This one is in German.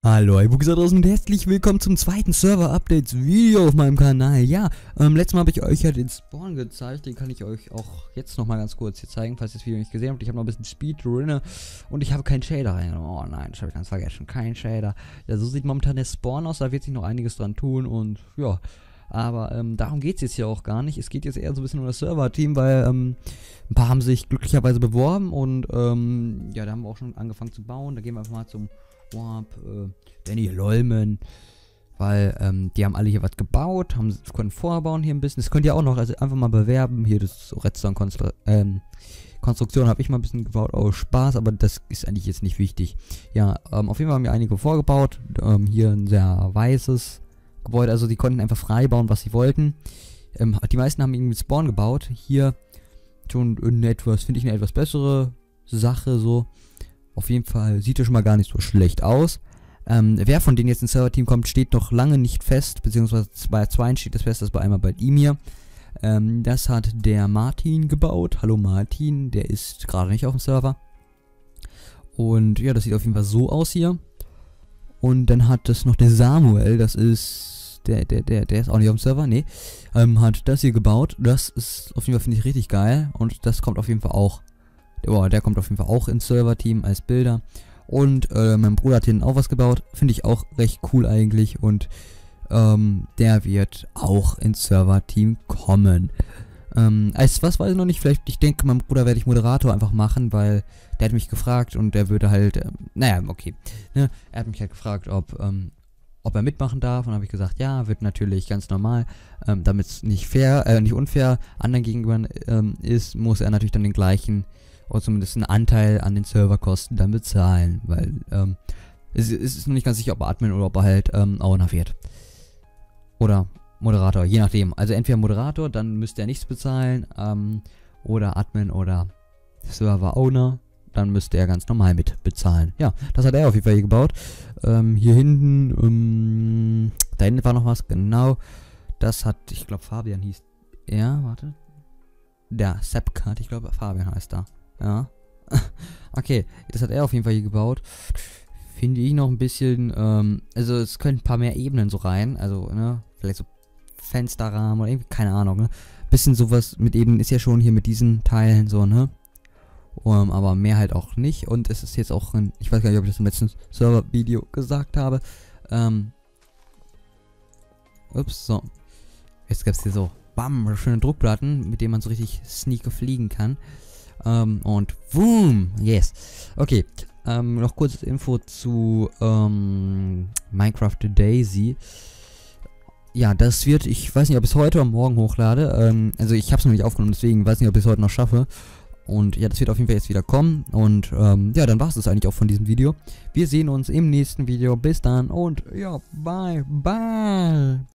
Hallo, ihr da draußen und herzlich willkommen zum zweiten Server-Updates-Video auf meinem Kanal. Ja, letztes Mal habe ich euch ja den Spawn gezeigt, den kann ich euch auch jetzt nochmal ganz kurz hier zeigen, falls ihr das Video nicht gesehen habt. Ich habe noch ein bisschen Speedrunner und ich habe keinen Shader reingenommen. Oh nein, das habe ich ganz vergessen, kein Shader. Ja, so sieht momentan der Spawn aus, da wird sich noch einiges dran tun und ja, aber darum geht es jetzt hier auch gar nicht. Es geht jetzt eher so ein bisschen um das Server-Team, weil ein paar haben sich glücklicherweise beworben und ja, da haben wir auch schon angefangen zu bauen. Da gehen wir einfach mal zum Warp, Danny Lolman, weil die haben alle hier was gebaut, können vorbauen hier ein bisschen. Das könnt ihr auch noch, also einfach mal bewerben. Hier das Redstone-Konstruktion habe ich mal ein bisschen gebaut, aus Spaß, aber das ist eigentlich jetzt nicht wichtig. Ja, auf jeden Fall haben wir einige vorgebaut. Hier ein sehr weißes Gebäude, also die konnten einfach frei bauen, was sie wollten. Die meisten haben irgendwie mit Spawn gebaut. Hier schon finde ich, eine etwas bessere Sache so. Auf jeden Fall sieht er schon mal gar nicht so schlecht aus. Wer von denen jetzt ins Server-Team kommt, steht noch lange nicht fest, beziehungsweise bei zweien steht das fest, das war einmal bei ihm hier. Das hat der Martin gebaut. Hallo Martin, der ist gerade nicht auf dem Server. Und ja, das sieht auf jeden Fall so aus hier. Und dann hat es noch der Samuel, das ist, der ist auch nicht auf dem Server, nee. Hat das hier gebaut. Das ist auf jeden Fall, finde ich, richtig geil. Und das kommt auf jeden Fall auch. Der kommt auf jeden Fall auch ins Server-Team als Bilder. Und mein Bruder hat hinten auch was gebaut. Finde ich auch recht cool eigentlich. Und der wird auch ins Server-Team kommen. Als was weiß ich noch nicht. Vielleicht, ich denke, meinem Bruder werde ich Moderator einfach machen, weil der hat mich gefragt und der würde halt, naja, okay. Ne? Er hat mich halt gefragt, ob er mitmachen darf. Und habe ich gesagt, ja, wird natürlich ganz normal. Damit es nicht unfair anderen gegenüber ist, muss er natürlich dann den gleichen oder zumindest einen Anteil an den Serverkosten dann bezahlen, weil es ist noch nicht ganz sicher, ob er Admin oder ob er halt Owner wird. Oder Moderator, je nachdem. Also entweder Moderator, dann müsste er nichts bezahlen, oder Admin oder Server Owner, dann müsste er ganz normal mit bezahlen. Ja, das hat er auf jeden Fall hier gebaut. Hier hinten, da hinten war noch was, genau. Das hat, ich glaube Fabian hieß er, warte. Der Sepkat, ich glaube Fabian heißt da. Ja. Okay, das hat er auf jeden Fall hier gebaut. Finde ich noch ein bisschen, also es können ein paar mehr Ebenen so rein. Also, ne, vielleicht so Fensterrahmen oder irgendwie, keine Ahnung, ne. Bisschen sowas mit Ebenen ist ja schon hier mit diesen Teilen so, ne. Aber mehr halt auch nicht. Und es ist jetzt auch ich weiß gar nicht, ob ich das im letzten Server-Video gesagt habe. Ups, so. Jetzt gibt's hier so, bam, schöne Druckplatten, mit denen man so richtig sneaky fliegen kann. Und boom, yes. Okay, noch kurz Info zu Minecraft Daisy. Ja, das wird, ich weiß nicht, ob ich es heute oder morgen hochlade. Also ich habe es noch nicht aufgenommen, deswegen weiß nicht, ob ich es heute noch schaffe. Und ja, das wird auf jeden Fall jetzt wieder kommen. Und ja, dann war es das eigentlich auch von diesem Video. Wir sehen uns im nächsten Video. Bis dann und ja, bye, bye.